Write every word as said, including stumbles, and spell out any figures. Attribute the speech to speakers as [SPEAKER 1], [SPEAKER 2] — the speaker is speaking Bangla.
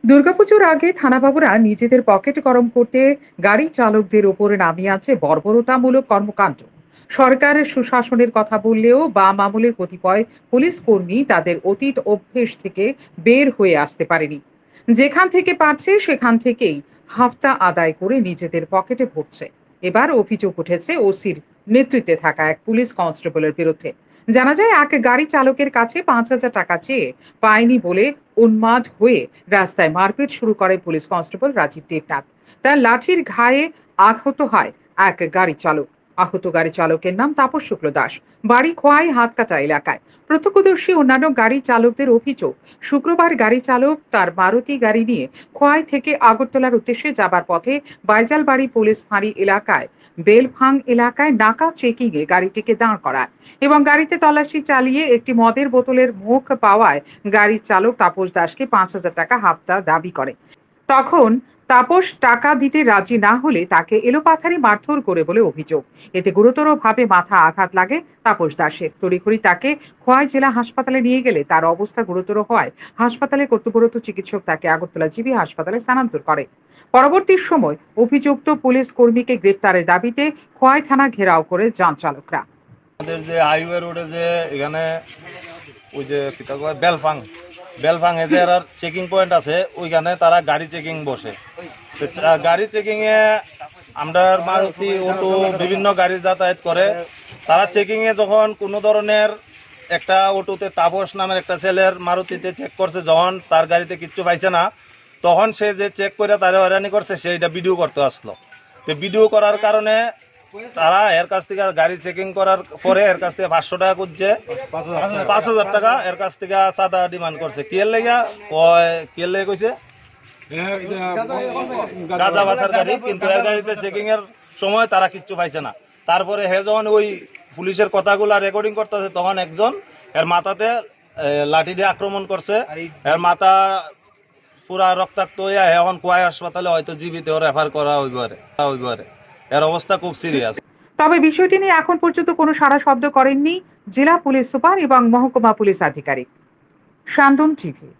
[SPEAKER 1] দুর্গাপুজোর আগে থানাবাবুরা নিজেদের পকেট গরম করতে গাড়ি চালকদের ওপর নামিয়ে আছে বর্বরতামূলক কর্মকাণ্ড। সরকারের সুশাসনের কথা বললেও বাম আমলের কতিপয় পুলিশ কর্মী তাদের অতীত অভ্যেস থেকে বের হয়ে আসতে পারেনি। যেখান থেকে পারছে সেখান থেকেই হাফতা আদায় করে নিজেদের পকেটে ভরছে। এবার অভিযোগ উঠেছে ওসির নেতৃত্বে থাকা এক পুলিশ কনস্টেবলের বিরুদ্ধে। জানা যায়, এক গাড়ি চালকের কাছে পাঁচ হাজার টাকা চেয়ে পায়নি বলে উন্মাদ হয়ে রাস্তায় মারপিট শুরু করে পুলিশ কনস্টেবল রাজীব দেবনাথ। তার লাঠির ঘায়ে আহত হয় এক গাড়ি চালক। আহত গাড়ি চালকের নাম তাপস শুক্ল দাস, বাড়ি খোয়াই হাতকাটা এলাকায়। প্রত্যক্ষদর্শী অন্যান্য গাড়ি চালকদের অভিযোগ, শুক্রবার গাড়ি চালক তার মারুতি গাড়ি নিয়ে খোয়াই থেকে আগরতলার উদ্দেশ্যে যাবার পথে বাইজালবাড়ি পুলিশ ফাঁড়ি এলাকায় বেলভাং এলাকায় নাকা চেকিং এ গাড়িটিকে দাঁড় করায় এবং গাড়িতে তল্লাশি চালিয়ে একটি মদের বোতলের মুখ পাওয়ায় গাড়ির চালক তাপস দাসকে পাঁচ হাজার টাকা হাফতা দাবি করে। তখন তাপস টাকা দিতে রাজি না হলে তাকে এলোপাথারি মারধর করে বলে অভিযোগ। এতে গুরুতরভাবে মাথা আঘাত লাগে তাপস দাসের। তড়িঘড়ি তাকে খোয়াই জেলা হাসপাতালে নিয়ে গেলে তার অবস্থা গুরুতর হওয়ায় হাসপাতালে কর্তব্যরত চিকিৎসক তাকে আগরতলা জিবি হাসপাতালে স্থানান্তর করে। পরবর্তী সময় অভিযুক্ত পুলিশ কর্মীকে গ্রেপ্তারের দাবিতে খোয়াই থানা ঘেরাও করে যান চালকরা।
[SPEAKER 2] আমাদের যে হাইওয়ে রোডে যে এখানে ওই যে বেলফাং বেলফাং এ যে চেকিং পয়েন্ট আছে, ওইখানে তারা গাড়ি চেকিং বসে। গাড়ি চেকিং এ আমরা মারুতি অটো বিভিন্ন গাড়ি যাতায়াত করে। তারা চেকিং এ যখন কোনো ধরনের একটা অটোতে তাপস নামের একটা ছেলের মারুতিতে চেক করছে, যখন তার গাড়িতে কিচ্ছু পাইছে না, তখন সে যে চেক করে তারা হয়রানি করছে সেইটা ভিডিও করতে আসলো। তো ভিডিও করার কারণে তারা এর কাছ থেকে গাড়ি চেকিং করার পরে এর কাছ থেকে পাঁচশো টাকা করছে, পাঁচ হাজার টাকা এর কাছ থেকে চাঁদা ডিমান্ড করছে। কিয়ের লেগা কিয়ের লেগে কইছে গাঁজা বাছার গাড়ি, কিন্তু এর গাড়িতে চেকিং এর সময় তারা কিচ্ছু পাইছে না। তারপরে হে যখন ওই পুলিশের কথাগুলা রেকর্ডিং করতেছে, তখন একজন এর মাথাতে লাঠি দিয়ে আক্রমণ করছে। এর মাথা পুরা রক্তাক্ত হইয়া এখন কোয়াই হাসপাতালে হয়তো জীবিত রেফার করা হইবারে। এর অবস্থা খুব সিরিয়াস।
[SPEAKER 1] তবে বিষয়টি নিয়ে এখন পর্যন্ত কোনো সাড়া শব্দ করেননি জেলা পুলিশ সুপার এবং মহকুমা পুলিশ আধিকারিক। শান্তন টিভি।